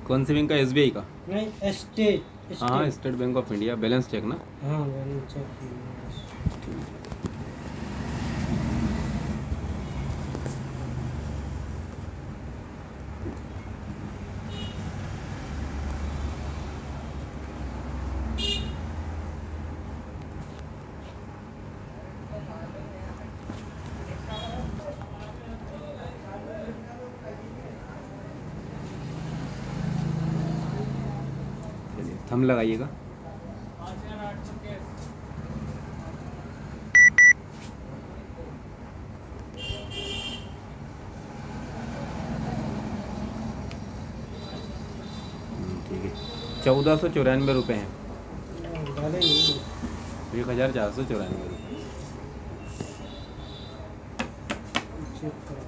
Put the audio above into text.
कौन सी बैंक का? SBI का? नहीं, स्टेट। हाँ, State Bank of India. Balance check ना? हाँ, बैलेंस चेक। थंब लगाइएगा। ठीक है, 1494 रुपये हैं। 1494 रुपये। चेक करो।